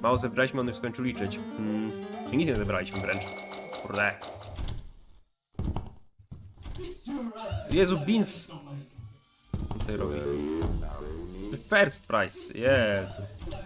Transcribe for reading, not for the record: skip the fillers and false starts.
Mało zebraliśmy, on już skończył liczyć. Czy nic nie zebraliśmy wręcz. Kurde. Jezu, Beans! Co tutaj robi? First prize, Jezu.